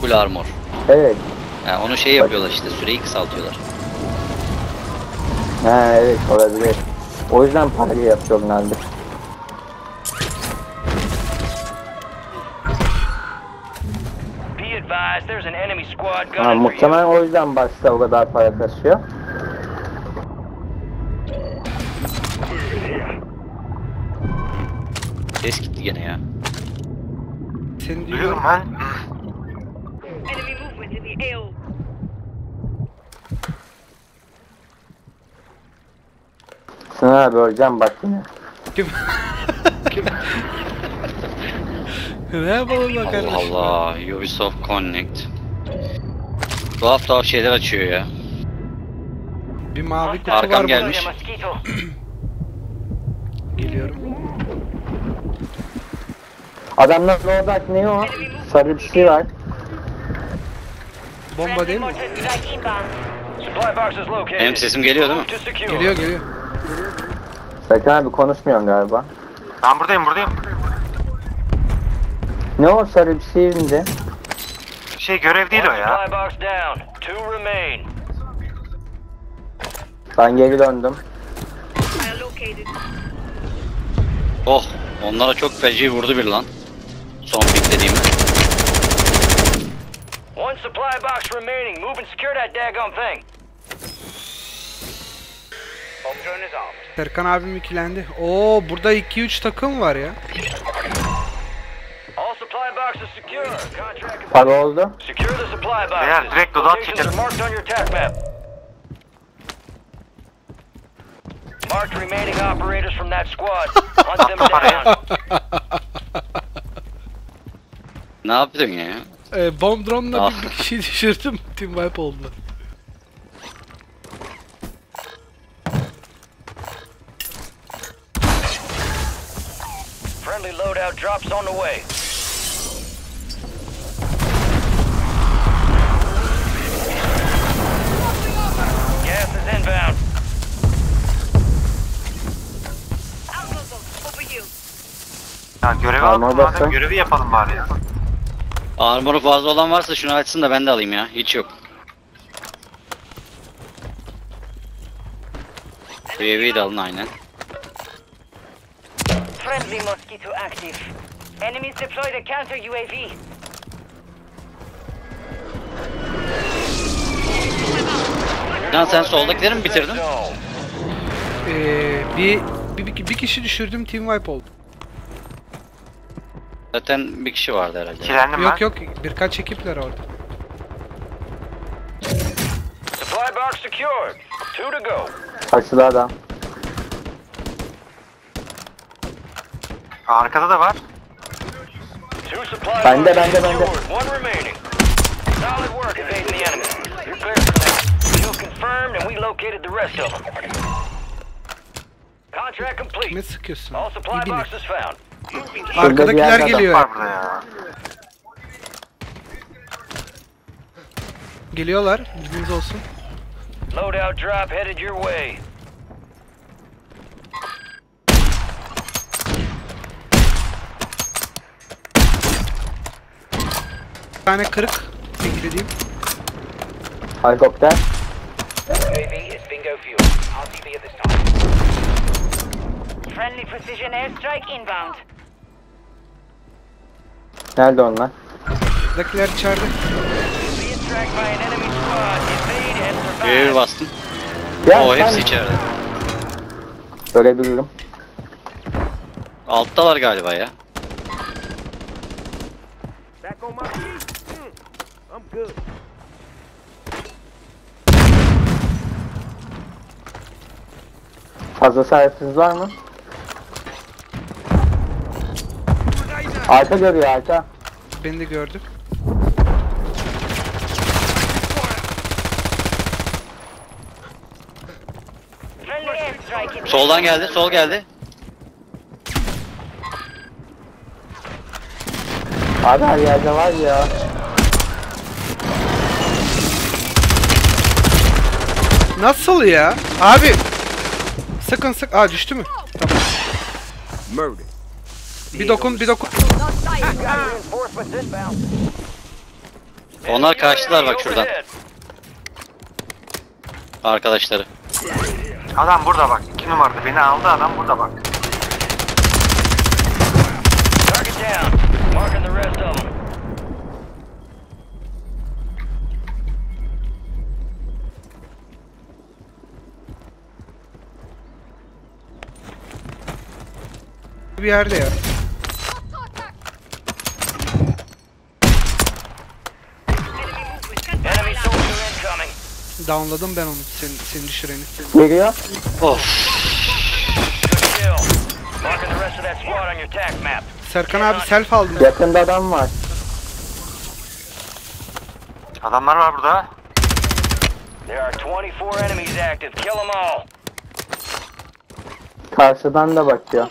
Full armor. Evet. Yani onu şey yapıyorlar işte, süreyi kısaltıyorlar. Ha evet olabilir. O yüzden parayı yapıyorlardı. Ha, muhtemelen o yüzden başta o kadar para kasıyor. Ses gitti gene ya. Seni Duyuyorum duyuyorum. ben. Enemy movement in the AO. Sana abi öleceğim bak yine. Kim? Ne yapalım lan Allah kardeşim? Allah. Ubisoft Connect. Tuhaf tuhaf şeyler açıyor ya. Bir mavi kutu Arkam var burada. gelmiş. Geliyorum. Adamlar Lordak ne o? Sarı bir şey var. Bomba değil mi? Benim sesim geliyor değil mi? Geliyor geliyor. Sakın abi konuşmuyorsun galiba. Ben buradayım. Ne o sarı bir şey indi? Şey görev değil o ya. Ben geri döndüm. I located. Oh, onlara çok feci vurdu bir lan. Son piklediğimi. One supply box remaining. Move and secure that daggone thing. Home drone is armed. Serkan abim ikilendi. Oo burada 2-3 takım var ya. All supply boxes secure. Contract Para oldu. secure the supply Beyler, boxes. direkt loadout Locations çekelim. are marked on your attack map. Marked remaining operators from that squad. Hunt them down. Ne yapıyorsun ya? Bomb drone'la Ah. bir kişi düşürdüm. Team wipe oldular. Friendly loadout drops on the way. Gas is inbound. Over you. Ya görevi Tamam, aldım orada madem sen. görevi yapalım bari ya. Armoru fazla olan varsa şunu açsın da ben de alayım ya. Hiç yok. UAV'yi de alın aynen. Friendly mosquito active. Enemies deployed a counter UAV. Lan sen soldakileri mi bitirdin? Bir kişi düşürdüm, team wipe oldu. Zaten bir kişi vardı herhalde. Kilendim ben. Yok yok, birkaç ekipler orada. Supply box secured. 2 to go. Karşıda adam. Arkada da var. 2 supply Bende, boxes bende. secured. 1 remaining. Solid work evading the enemy. You're clear for now. Kill confirmed and we located the rest of them. Contract complete. Kime sıkıyorsun? All supply İbine. boxes found. Arkadakiler bir yerde geliyor. Var burada ya. Geliyorlar, bilginiz olsun. Loadout drop headed your way. Bir tane kırık. Beklediğim. Helikopter. UAV is bingo fuel. RTB at this time. Friendly precision airstrike inbound. Nerede onlar? Buradakiler içeride. Being tracked by an enemy squad. Evade and UAV survive. bastım. Ya O sen hepsi içeride. görebilirim. Alttalar galiba ya. Back on my feet. I'm good. Fazla sahipsiz var mı? Arka görüyor arka. Beni de gördü. Friendly airstrike in Soldan geldi, sol geldi. Abi her yerde var ya. Nasıl ya? Abi! Sakın sık. Aa düştü mü? Tamam. Bir dokun, bir dokun. Reinforcements inbound. Onlar kaçtılar bak şuradan. Arkadaşları. Adam burada bak. 2 numarada beni aldı, adam burada bak. Target down. Marking the rest of them. Bir yerde ya. Enemy soldier incoming. Downladım ben onu, seni düşüreni. Geliyor. Of. Good kill. Marking the rest of that squad on your tac map. Serkan abi self aldım. Yakında adam var. Adamlar var burada. There are 24 enemies active. Kill them all. Karşıdan da bakıyor.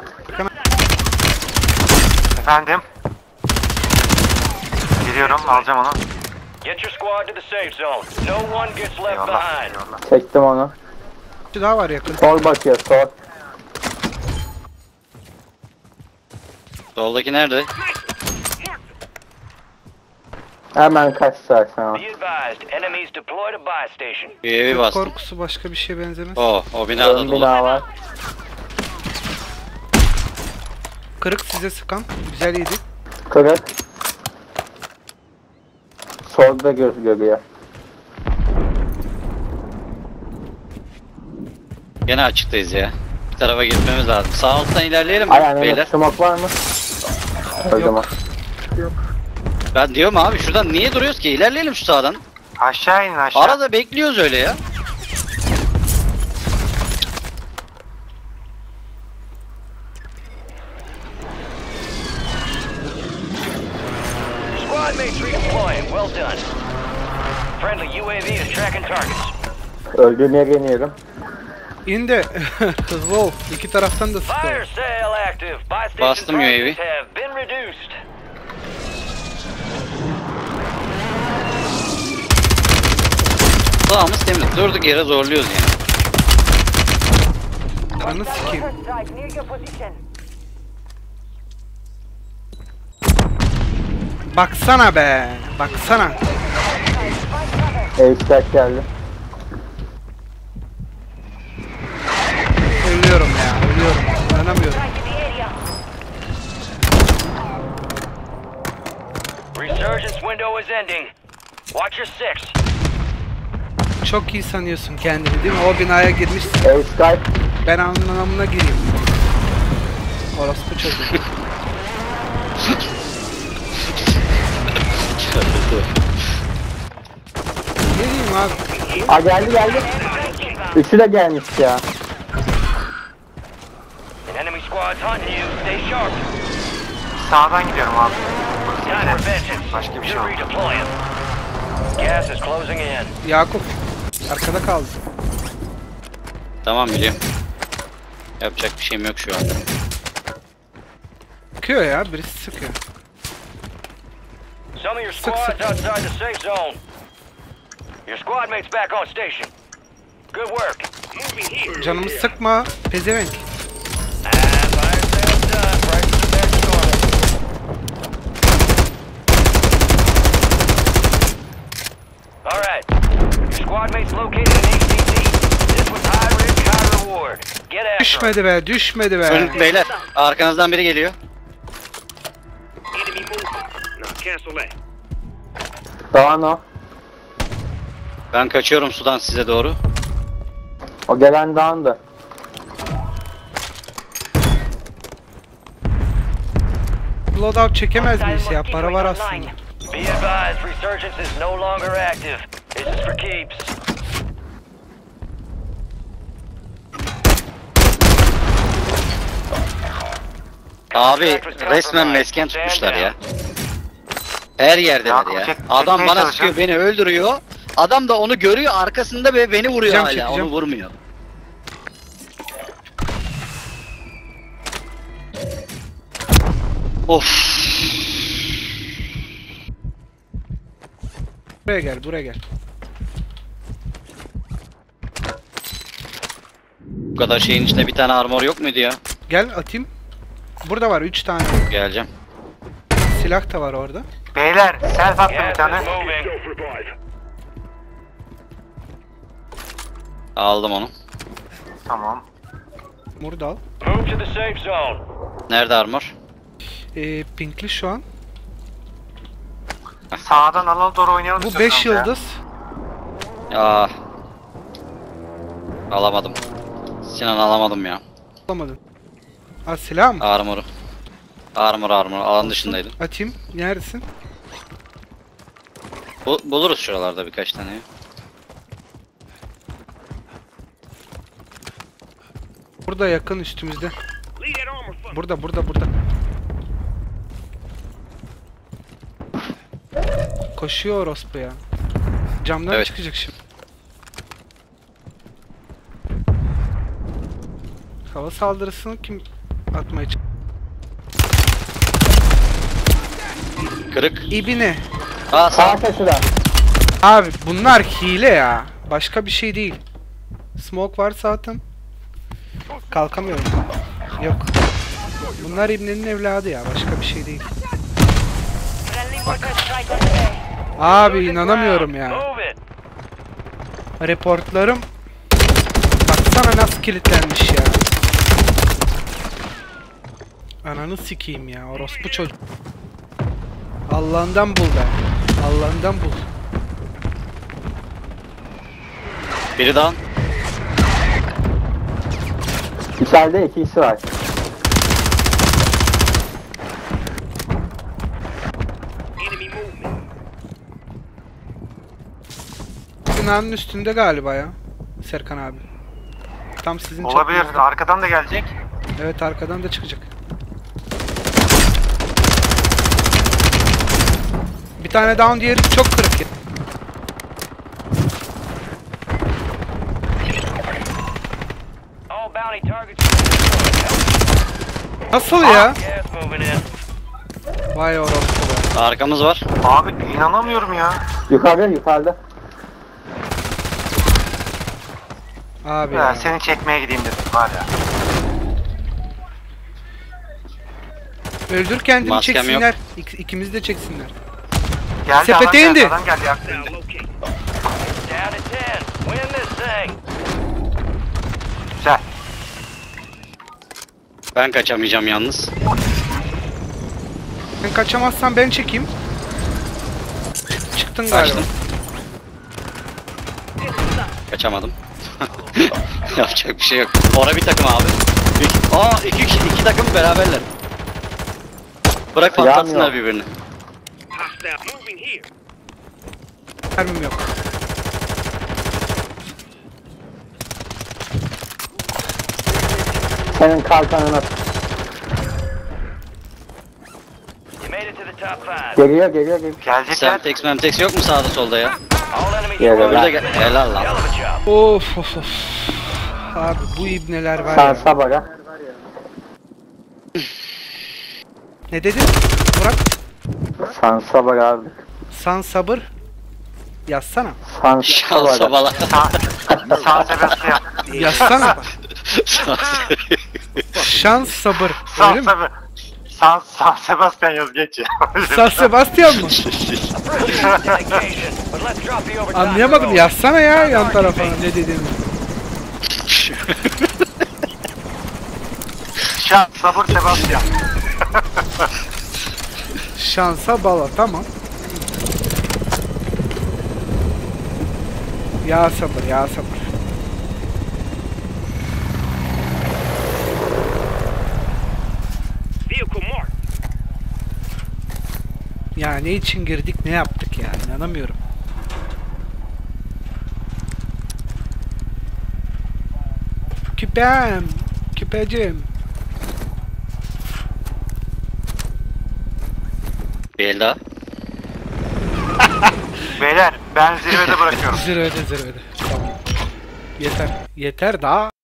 Efendim. Geliyorum, alacağım onu. Get your squad to the safe zone. No one gets left Eyvallah. behind. Eyvallah. Çektim onu. Bir daha var yakın. Sol bakıyor, sol. Soldaki nerede? Hemen kaç sana. Be advised, enemies deployed a buy station. UAV bastım. Korkusu başka bir şeye benzemez. O binada Ön dolu. bina var. Kırık size sıkan. Güzel yedi. Kırık. Solda göz görüyor. Gene açıktayız ya. Bir tarafa gitmemiz lazım. Sağ alttan ilerleyelim mi Ayağına beyler? smoke var mı? Öldü mü? Ben diyorum abi şuradan niye duruyoruz ki? İlerleyelim şu sağdan. Aşağı inin aşağı. Arada bekliyoruz öyle ya. Squad mates redeploying. Well done. Friendly UAV is tracking targets. Öldüğüne iniyorum. İn de hızlı ol. İki taraftan da Fire sıkıyor. sale active. Buy station Bastım UAV. prices have been reduced. Sağımız temiz. Durduk yere zorluyoruz yani. Anı sikeyim. Strike near your position. Baksana be. Baksana. Airstrike geldi. Ölüyorum ya. Ölüyorum. Dayanamıyorum. Strike in the area. Resurgence window is ending. Watch your six. Çok iyi sanıyorsun kendini değil mi? O binaya girmişsin. Airstrike. Ben anlamına gireyim. Orospu çocuğu. Ne diyeyim abi? Aa geldi. Strike inbound. Üçü de gelmiş ya. An enemy squad's hunting you. Stay sharp. Sağdan gidiyorum abi. Time for vengeance. Başka bir şey You're oldu. redeploying. Gas is closing in. Yakup. Arkada kaldı. Tamam biliyorum. Yapacak bir şeyim yok şu an. Sıkıyor ya. Birisi sıkıyor. Some of your Sık, squad's sık. outside the safe zone. Your squad mates back on station. Good work. Canımı sıkma. Pezevenk. And fire sales done. Prices are back to normal. All right. Your squad mates located in HCC. This was high risk, high reward. Get after 'em. Düşmedi be. Düşmedi be. Ön, beyler arkanızdan biri geliyor. Enemy movement. Now cancel that. Doğan o. Ben kaçıyorum sudan size doğru. O gelen Doğan'dı. Loadout çekemez miyiz ya? Para var aslında. Be advised, resurgence is no longer active. This is for keeps. Abi resmen mesken tutmuşlar ya. Her yerdeler ya. Adam bana sıkıyor, beni öldürüyor. Adam da onu görüyor arkasında ve beni vuruyor Çekeceğim, hala. çekeceğim. Onu vurmuyor. Of. Buraya gel. Buraya gel. Bu kadar şeyin içinde bir tane armor yok muydu ya? Gel atayım. Burada var 3 tane. Geleceğim. silah da var orada. Beyler self attım bir Gas is tane. moving. Aldım onu. Tamam. Burada al. Move to the safe zone. Nerede armor? Pinkli şu an. Sağdan alana doğru oynayalım. Bu istiyorsanız 5 ya. yıldız. Ya. Alamadım. Sinan alamadım ya. Alamadın. Al silah mı? Armor'u. Armor alan dışındaydım. Atayım. Neredesin? Buluruz şuralarda birkaç tane ya. Burada yakın üstümüzde. Burada. Koşuyor orospu ya. Camdan Evet. çıkacak şimdi. Hava saldırısını kim atmaya çık? Kırık. İbine. Aa sağ. Sağ taşıda. Abi bunlar hile ya. Başka bir şey değil. Smoke varsa atın. Kalkamıyorum. Yok. Bunlar İbne'nin evladı ya. Başka bir şey değil. Friendly mortar strike on the way. Abi inanamıyorum ya. Move it. Reportlarım. Baksana nasıl kilitlenmiş ya. Ananı sikeyim ya. Orospu çocuk. Allah'ından bul be. Allah'ından bul. Biri down. İçeride 2 kişi var. Binanın üstünde galiba ya. Serkan abi. Tam sizin Olabilir. çatınızda. Arkadan da gelecek. Evet arkadan da çıkacak. Bir tane down, diğeri çok kırık ya. All bounty targets. Nasıl ya? Gas moving in. Vay orospu be. Arkamız var. Abi inanamıyorum ya. Yukarıda. Abi Ya ya. seni çekmeye gideyim dedim var ya. Öldür kendini, Maskem çeksinler. İkimiz de çeksinler. Geldi Sepete adam geldi, indi. adam geldi yaktı. Down to 10. Win this thing. Güzel. Ben kaçamayacağım yalnız. Sen kaçamazsan ben çekeyim. Çıktın galiba. Kaçtım. Kaçamadım. Yapacak bir şey yok. Ora bir takım abi. İki takım beraberler. Bırak Silahım patlatsınlar yok. birbirini. Mermim yok. Senin kalkanına You made it to the top 5. geliyor. Gelecekler. Semtex memtex yok mu sağda solda ya? All enemy Yeah, units. Öyle gel. Helal lan. Hell of a job. Of. Abi bu ibneler var ya. Şansa bak ha. Ne dedin? Murat? Şansa bak abi. San sabır. Yazsana. Şansa bala. San Sebastian. Yazsana. Şans sabır. Öyle mi? San Sebastian yaz geç ya. San Sebastian mı? Dedication. But let's drop the overtime. Anlayamadım. Yazsana ya yan tarafa ne dediğini. Şan sabır Sebastian. Şansa bala. Tamam. Ya sabır. Ya ne için girdik, ne yaptık ya? İnanamıyorum. Küpecim. Bir el daha. Beyler ben zirvede bırakıyorum. Zirvede. Tamam. Yeter daha.